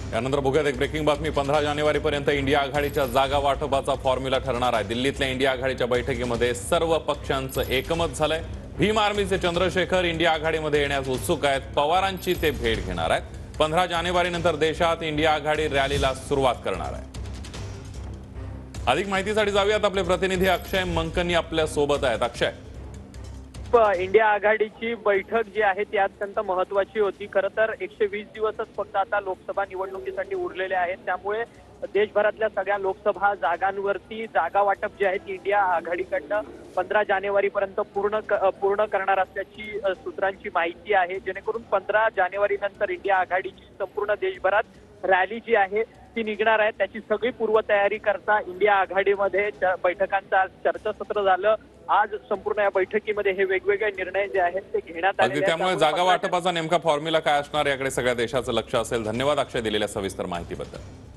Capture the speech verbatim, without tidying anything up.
यानंतर बघूयात एक ब्रेकिंग बातमी। पंधरा जानेवारीपर्यंत इंडिया आघाडीच्या जागा वाटपाचा फॉर्म्युला ठरणार आहे। दिल्लीतल्या इंडिया आघाडीच्या बैठकीमध्ये सर्व पक्षांचं एकमत झालंय। भीम आर्मीचे चंद्रशेखर इंडिया आघाडीमध्ये येण्यास उत्सुक आहेत। पवारांची ते भेट घेणार आहेत। पंधरा जानेवारीनंतर देशात इंडिया आघाडी रॅलीला सुरुवात करणार आहे। अधिक माहितीसाठी जाऊयात, आपले प्रतिनिधी अक्षय मंकनी आपल्या सोबत आहेत। अक्षय, इंडिया आघाडीची बैठक जी आहे ती अत्यंत महत्वाची होती। खरं तर एकशे वीस दिवसच फक्त आता लोकसभा निवडणुकीसाठी उरलेले आहेत, त्यामुळे देशभरातल्या सगळ्या लोकसभा जागांवरती जागा वाटप जे आहे ती इंडिया आघाडीकडनं पंधरा जानेवारी पर्यंत पूर्ण पूर्ण करणार असल्याची सूत्रांची माहिती आहे, जेणेकरून पंधरा जानेवारी नंतर इंडिया आघाडीची संपूर्ण देशभरात रॅली जी आहे ती निघणार आहे। त्याची सगळी पूर्वतयारी करता इंडिया आघाडीमध्ये बैठकांचं आज चर्चासत्र झालं। आज संपूर्ण या बैठकीमध्ये हे वेगवेगळे निर्णय जे आहेत ते घेण्यात आले। त्यामुळे जागा वाटपाचा नेमका फॉर्म्युला काय असणार याकडे सगळ्या देशाचं लक्ष असेल। धन्यवाद अक्षय, दिलेल्या सविस्तर माहितीबद्दल।